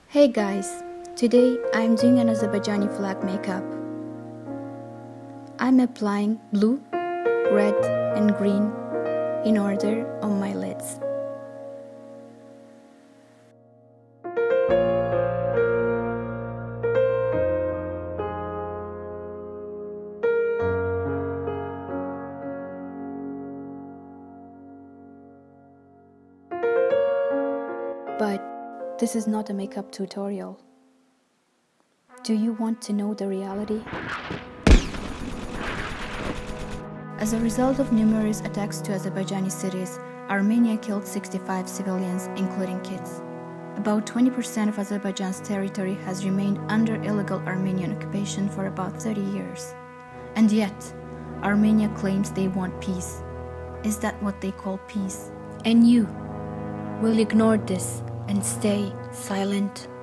Hey guys, today I'm doing an Azerbaijani flag makeup. I'm applying blue, red and green in order on my lids. But this is not a makeup tutorial. Do you want to know the reality? As a result of numerous attacks to Azerbaijani cities, Armenia killed 65 civilians, including kids. About 20% of Azerbaijan's territory has remained under illegal Armenian occupation for about 30 years. And yet, Armenia claims they want peace. Is that what they call peace? And you will ignore this and stay silent?